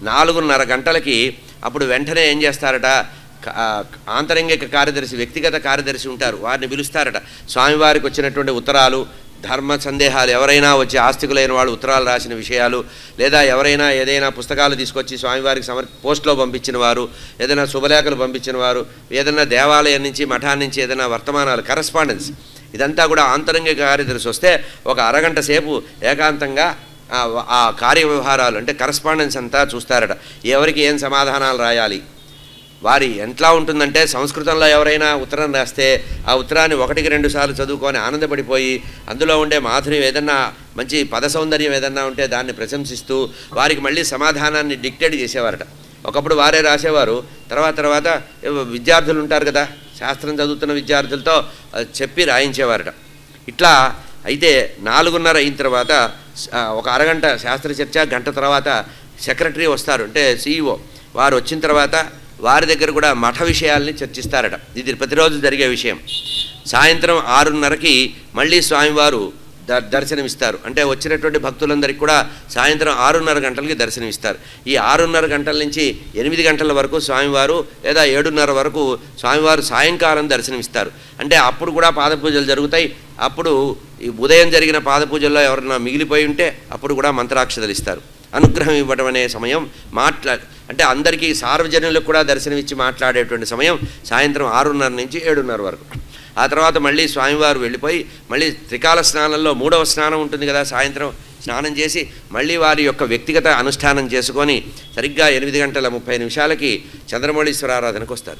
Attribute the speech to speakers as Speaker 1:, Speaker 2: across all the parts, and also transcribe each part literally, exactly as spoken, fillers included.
Speaker 1: నాలుగున్నర గంటలకి అప్పుడు వెంటనే ఏం చేస్తారట, ఆంతరంగిక కార్యదర్శి, వ్యక్తిగత కార్యదర్శి ఉంటారు, వారిని పిలుస్తారట. స్వామివారికి వచ్చినటువంటి ఉత్తరాలు, ధర్మ సందేహాలు, ఎవరైనా వచ్చి ఆస్తికులైన వాళ్ళు ఉత్తరాలు రాసిన విషయాలు, లేదా ఎవరైనా ఏదైనా పుస్తకాలు తీసుకొచ్చి స్వామివారికి సమర్ పోస్ట్లో పంపించిన వారు, ఏదైనా శుభలేఖలు పంపించిన వారు, ఏదైనా దేవాలయం నుంచి మఠాన్ని నుంచి ఏదైనా వర్తమానాలు, కరస్పాండెన్స్, ఇదంతా కూడా ఆంతరంగిక కార్యదర్శి వస్తే ఒక అరగంట సేపు ఏకాంతంగా ఆ కార్య వ్యవహారాలు అంటే కరస్పాండెన్స్ అంతా చూస్తారట. ఎవరికి ఏం సమాధానాలు రాయాలి, వారి ఎట్లా ఉంటుందంటే సంస్కృతంలో ఎవరైనా ఉత్తరం రాస్తే ఆ ఉత్తరాన్ని ఒకటికి రెండు సార్లు చదువుకొని ఆనందపడిపోయి అందులో ఉండే మాధుర్యం ఏదన్నా మంచి పద సౌందర్యం ఏదన్నా ఉంటే దాన్ని ప్రశంసిస్తూ వారికి మళ్ళీ సమాధానాన్ని డిక్టేట్ చేసేవారట. ఒకప్పుడు వారే రాసేవారు, తర్వాత తర్వాత విద్యార్థులు ఉంటారు కదా, శాస్త్రం చదువుతున్న విద్యార్థులతో చెప్పి రాయించేవారట. ఇట్లా అయితే నాలుగున్నర అయిన తర్వాత ఒక అరగంట శాస్త్ర చర్చ, గంట తర్వాత సెక్రటరీ వస్తారు, అంటే సీఈఓ వారు వచ్చిన తర్వాత వారి దగ్గర కూడా మఠ విషయాల్ని చర్చిస్తారట. ఇది ప్రతిరోజు జరిగే విషయం. సాయంత్రం ఆరున్నరకి మళ్ళీ స్వామివారు ద దర్శనమిస్తారు. అంటే వచ్చినటువంటి భక్తులందరికీ కూడా సాయంత్రం ఆరున్నర గంటలకి దర్శనమిస్తారు. ఈ ఆరున్నర గంటల నుంచి ఎనిమిది గంటల వరకు స్వామివారు, లేదా ఏడున్నర వరకు స్వామివారు సాయంకాలం దర్శనమిస్తారు. అంటే అప్పుడు కూడా పాదపూజలు జరుగుతాయి. అప్పుడు ఈ ఉదయం జరిగిన పాదపూజల్లో ఎవరన్నా మిగిలిపోయి ఉంటే అప్పుడు కూడా మంత్రాక్షతలు ఇస్తారు. అనుగ్రహం ఇవ్వడం అనే సమయం, మాట్లా అంటే అందరికీ సార్వజనులకు కూడా దర్శనమిచ్చి మాట్లాడేటువంటి సమయం సాయంత్రం ఆరున్నర నుంచి ఏడున్నర వరకు. ఆ తర్వాత మళ్ళీ స్వామివారు వెళ్ళిపోయి మళ్ళీ త్రికాల స్నానంలో మూడవ స్నానం ఉంటుంది కదా, సాయంత్రం స్నానం చేసి మళ్ళీ వారి యొక్క వ్యక్తిగత అనుష్ఠానం చేసుకొని సరిగ్గా ఎనిమిది గంటల ముప్పై నిమిషాలకి చంద్రమౌళీశ్వరారాధనకు వస్తారు.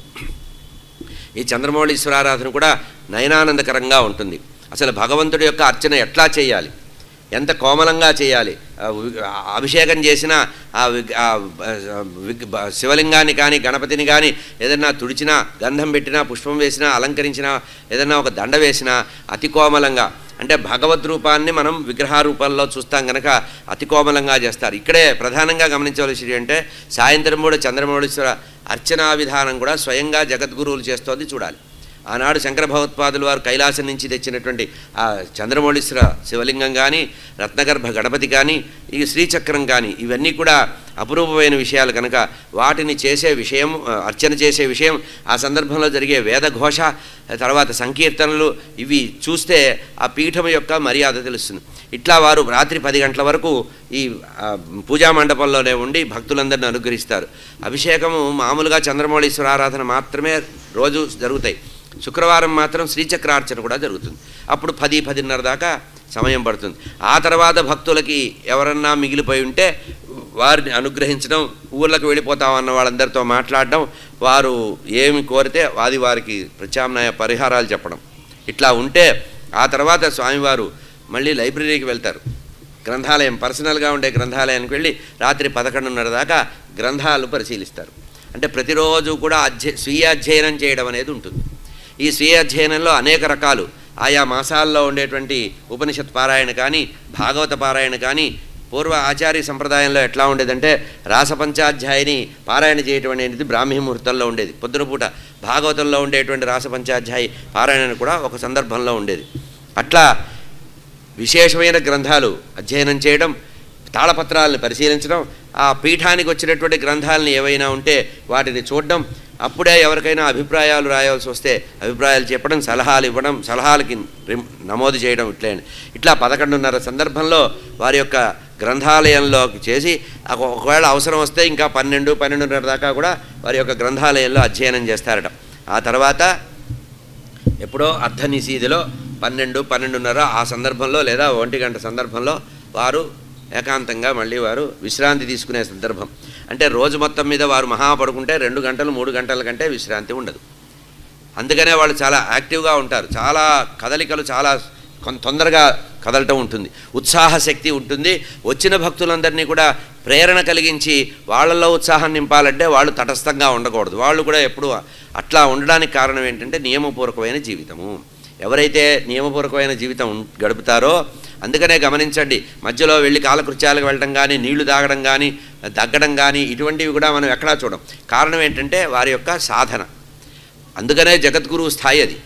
Speaker 1: ఈ చంద్రమౌళీశ్వరారాధన కూడా నయనానందకరంగా ఉంటుంది. అసలు భగవంతుడి యొక్క అర్చన ఎట్లా చేయాలి, ఎంత కోమలంగా చేయాలి, అభిషేకం చేసిన ఆ శివలింగాన్ని కానీ గణపతిని కానీ ఏదన్నా తుడిచినా, గంధం పెట్టినా, పుష్పం వేసినా, అలంకరించినా, ఏదన్నా ఒక దండ వేసినా అతి కోమలంగా, అంటే భగవద్ రూపాన్ని మనం విగ్రహ రూపంలో చూస్తాం కనుక అతి కోమలంగా చేస్తారు. ఇక్కడే ప్రధానంగా గమనించవలసింది అంటే సాయంత్రం కూడా చంద్రమౌళీశ్వర అర్చనా విధానం కూడా స్వయంగా జగద్గురువులు చేస్తోంది చూడాలి. ఆనాడు శంకర భగవత్పాదులు వారు కైలాసం నుంచి తెచ్చినటువంటి ఆ చంద్రమౌళీశ్వర శివలింగం కానీ, రత్నగర్భ గణపతి కానీ, ఈ శ్రీచక్రం కానీ, ఇవన్నీ కూడా అపురూపమైన విషయాలు కనుక వాటిని చేసే విషయం, అర్చన చేసే విషయం, ఆ సందర్భంలో జరిగే వేదఘోష, తర్వాత సంకీర్తనలు, ఇవి చూస్తే ఆ పీఠం యొక్క మర్యాద తెలుస్తుంది. ఇట్లా వారు రాత్రి పది గంటల వరకు ఈ పూజా మండపంలోనే ఉండి భక్తులందరినీ అనుగ్రహిస్తారు. అభిషేకము మామూలుగా చంద్రమౌళీశ్వర ఆరాధన మాత్రమే రోజు జరుగుతాయి. శుక్రవారం మాత్రం శ్రీచక్రార్చన కూడా జరుగుతుంది. అప్పుడు పది పదిన్నర దాకా సమయం పడుతుంది. ఆ తర్వాత భక్తులకి ఎవరన్నా మిగిలిపోయి ఉంటే వారిని అనుగ్రహించడం, ఊళ్ళకు వెళ్ళిపోతామన్న వాళ్ళందరితో మాట్లాడడం, వారు ఏమి కోరితే అది వారికి ప్రత్యామ్నాయ పరిహారాలు చెప్పడం. ఇట్లా ఉంటే ఆ తర్వాత స్వామివారు మళ్ళీ లైబ్రరీకి వెళ్తారు. గ్రంథాలయం, పర్సనల్గా ఉండే గ్రంథాలయానికి వెళ్ళి రాత్రి పదకొండున్నర దాకా గ్రంథాలు పరిశీలిస్తారు. అంటే ప్రతిరోజు కూడా అధ్య స్వీయ అధ్యయనం చేయడం అనేది ఉంటుంది. ఈ స్వీయ అధ్యయనంలో అనేక రకాలు, ఆయా మాసాల్లో ఉండేటువంటి ఉపనిషత్ పారాయణ కానీ, భాగవత పారాయణ కానీ, పూర్వ ఆచార్య సంప్రదాయంలో ఎట్లా ఉండేదంటే రాసపంచాధ్యాయిని పారాయణ చేయటం అనేది బ్రాహ్మీ ముహూర్తంలో ఉండేది. పొద్దునపూట భాగవతంలో ఉండేటువంటి రాసపంచాధ్యాయి పారాయణ కూడా ఒక సందర్భంలో ఉండేది. అట్లా విశేషమైన గ్రంథాలు అధ్యయనం చేయడం, తాళపత్రాలను పరిశీలించడం, ఆ పీఠానికి వచ్చినటువంటి గ్రంథాలను ఏవైనా ఉంటే వాటిని చూడడం, అప్పుడే ఎవరికైనా అభిప్రాయాలు రాయాల్సి వస్తే అభిప్రాయాలు చెప్పడం, సలహాలు ఇవ్వడం, సలహాలకి నమోదు చేయడం, ఇట్లే ఇట్లా పదకొండున్నర సందర్భంలో వారి యొక్క గ్రంథాలయంలోకి చేసి ఒకవేళ అవసరం వస్తే ఇంకా పన్నెండు పన్నెండున్నర దాకా కూడా వారి యొక్క గ్రంథాలయంలో అధ్యయనం చేస్తారట. ఆ తర్వాత ఎప్పుడో అర్ధనిశీదిలో పన్నెండు పన్నెండున్నర ఆ సందర్భంలో లేదా ఒంటి గంట సందర్భంలో వారు ఏకాంతంగా మళ్ళీ వారు విశ్రాంతి తీసుకునే సందర్భం. అంటే రోజు మొత్తం మీద వారు మహా పడుకుంటే రెండు గంటలు మూడు గంటల కంటే విశ్రాంతి ఉండదు. అందుకనే వాళ్ళు చాలా యాక్టివ్గా ఉంటారు. చాలా కదలికలు చాలా తొందరగా కదలటం ఉంటుంది, ఉత్సాహ శక్తి ఉంటుంది. వచ్చిన భక్తులందరినీ కూడా ప్రేరణ కలిగించి వాళ్ళల్లో ఉత్సాహం నింపాలంటే వాళ్ళు తటస్థంగా ఉండకూడదు. వాళ్ళు కూడా ఎప్పుడు అట్లా ఉండడానికి కారణం ఏంటంటే నియమపూర్వకమైన జీవితము. ఎవరైతే నియమపూర్వకమైన జీవితం గడుపుతారో, అందుకనే గమనించండి, మధ్యలో వెళ్ళి కాలకృత్యాలకు వెళ్ళడం కానీ, నీళ్లు తాగడం కానీ, దగ్గడం కానీ ఇటువంటివి కూడా మనం ఎక్కడా చూడం. కారణం ఏంటంటే వారి యొక్క సాధన. అందుకనే జగద్గురువు స్థాయి అది.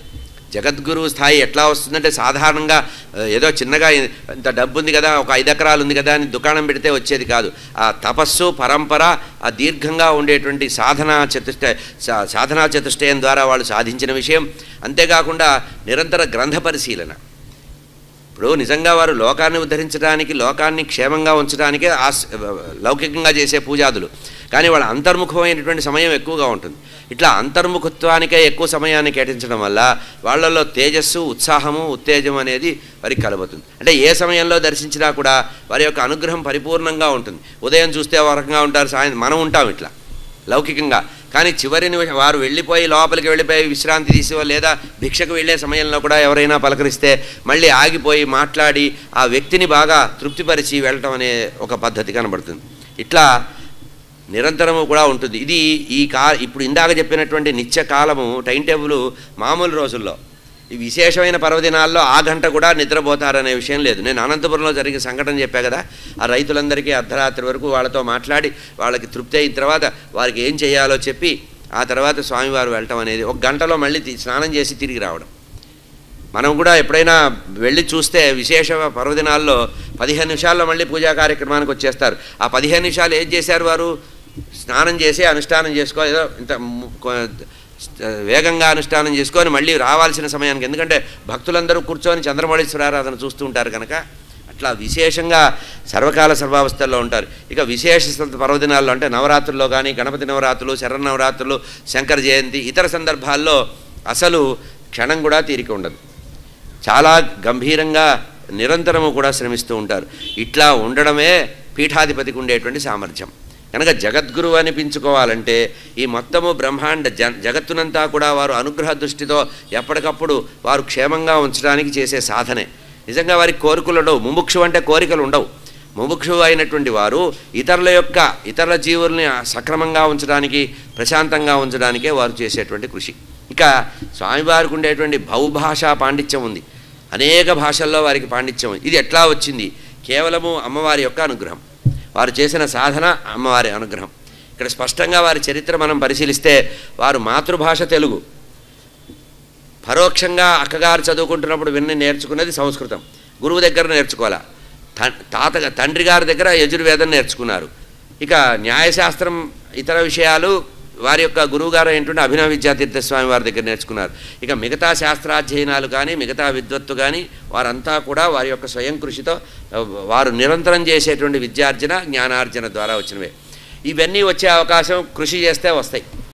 Speaker 1: జగద్గురువు స్థాయి ఎట్లా వస్తుందంటే సాధారణంగా ఏదో చిన్నగా ఇంత డబ్బు ఉంది కదా, ఒక ఐదు ఎకరాలు ఉంది కదా అని దుకాణం పెడితే వచ్చేది కాదు. ఆ తపస్సు పరంపర, ఆ దీర్ఘంగా ఉండేటువంటి సాధనా చతుష్ట సాధనా చతుష్టయం ద్వారా వాళ్ళు సాధించిన విషయం. అంతేకాకుండా నిరంతర గ్రంథ పరిశీలన. ఇప్పుడు నిజంగా వారు లోకాన్ని ఉద్ధరించడానికి, లోకాన్ని క్షేమంగా ఉంచడానికే ఆ లౌకికంగా చేసే పూజాదులు, కానీ వాళ్ళ అంతర్ముఖమైనటువంటి సమయం ఎక్కువగా ఉంటుంది. ఇట్లా అంతర్ముఖత్వానికే ఎక్కువ సమయాన్ని కేటాయించడం వల్ల వాళ్ళల్లో తేజస్సు, ఉత్సాహము, ఉత్తేజం అనేది వారికి కలుగుతుంది. అంటే ఏ సమయంలో దర్శించినా కూడా వారి యొక్క అనుగ్రహం పరిపూర్ణంగా ఉంటుంది. ఉదయం చూస్తే ఒక రకంగా ఉంటారు, సాయంత్రం మనం ఉంటాం ఇట్లా లౌకికంగా. కానీ చివరి నిమిషం వారు వెళ్ళిపోయి లోపలికి వెళ్ళిపోయి విశ్రాంతి తీసి లేదా భిక్షకు వెళ్ళే సమయంలో కూడా ఎవరైనా పలకరిస్తే మళ్ళీ ఆగిపోయి మాట్లాడి ఆ వ్యక్తిని బాగా తృప్తిపరిచి వెళ్ళటం అనే ఒక పద్ధతి కనబడుతుంది. ఇట్లా నిరంతరము కూడా ఉంటుంది. ఇది ఈ కా ఇప్పుడు ఇందాక చెప్పినటువంటి నిత్య కాలము టైం టేబుల్ మామూలు రోజుల్లో, ఈ విశేషమైన పర్వదినాల్లో ఆ గంట కూడా నిద్రపోతారనే విషయం లేదు. నేను అనంతపురంలో జరిగిన సంఘటన చెప్పా కదా, ఆ రైతులందరికీ అర్ధరాత్రి వరకు వాళ్ళతో మాట్లాడి వాళ్ళకి తృప్తి అయిన తర్వాత వారికి ఏం చేయాలో చెప్పి ఆ తర్వాత స్వామివారు వెళ్ళటం అనేది ఒక గంటలో మళ్ళీ స్నానం చేసి తిరిగి రావడం. మనం కూడా ఎప్పుడైనా వెళ్ళి చూస్తే విశేష పర్వదినాల్లో పదిహేను నిమిషాల్లో మళ్ళీ పూజా కార్యక్రమానికి వచ్చేస్తారు. ఆ పదిహేను నిమిషాలు ఏం చేశారు వారు? స్నానం చేసి అనుష్ఠానం చేసుకో, ఏదో ఇంత వేగంగా అనుష్ఠానం చేసుకొని మళ్ళీ రావాల్సిన సమయానికి, ఎందుకంటే భక్తులందరూ కూర్చొని చంద్రమౌళీశ్వర ఆరాధన చూస్తూ ఉంటారు కనుక అట్లా విశేషంగా సర్వకాల సర్వావస్థల్లో ఉంటారు. ఇక విశేష పర్వదినాల్లో అంటే నవరాత్రుల్లో కానీ, గణపతి నవరాత్రులు, శరన్నవరాత్రులు, శంకర జయంతి, ఇతర సందర్భాల్లో అసలు క్షణం కూడా తీరిక ఉండదు. చాలా గంభీరంగా నిరంతరము కూడా శ్రమిస్తూ ఉంటారు. ఇట్లా ఉండడమే పీఠాధిపతికి ఉండేటువంటి సామర్థ్యం. కనుక జగద్గురువు అనిపించుకోవాలంటే ఈ మొత్తము బ్రహ్మాండ జ జగత్తునంతా కూడా వారు అనుగ్రహ దృష్టితో ఎప్పటికప్పుడు వారు క్షేమంగా ఉంచడానికి చేసే సాధనే. నిజంగా వారికి కోరికలు ఉండవు. ముముక్షు అంటే కోరికలు ఉండవు. ముముక్షు అయినటువంటి వారు ఇతరుల యొక్క ఇతరుల జీవుల్ని సక్రమంగా ఉంచడానికి, ప్రశాంతంగా ఉంచడానికే వారు చేసేటువంటి కృషి. ఇక స్వామివారికి ఉండేటువంటి బహుభాషా పాండిత్యం ఉంది. అనేక భాషల్లో వారికి పాండిత్యం ఉంది. ఇది ఎట్లా వచ్చింది? కేవలము అమ్మవారి యొక్క అనుగ్రహం, వారు చేసిన సాధన అమ్మవారి అనుగ్రహం. ఇక్కడ స్పష్టంగా వారి చరిత్ర మనం పరిశీలిస్తే వారు మాతృభాష తెలుగు, పరోక్షంగా అక్కగారు చదువుకుంటున్నప్పుడు విన్ని నేర్చుకున్నది సంస్కృతం, గురువు దగ్గర నేర్చుకోవాలా. తాత తండ్రి గారి దగ్గర యజుర్వేదం నేర్చుకున్నారు. ఇక న్యాయశాస్త్రం, ఇతర విషయాలు వారి యొక్క గురువుగారు ఏంటంటే అభినవ విద్యాతీర్థస్వామి వారి దగ్గర నేర్చుకున్నారు. ఇక మిగతా శాస్త్రాధ్యయనాలు కానీ, మిగతా విద్వత్తు కానీ వారంతా కూడా వారి యొక్క స్వయం కృషితో వారు నిరంతరం చేసేటువంటి విద్యార్జన, జ్ఞానార్జన ద్వారా వచ్చినవే. ఇవన్నీ వచ్చే అవకాశం కృషి చేస్తే వస్తాయి.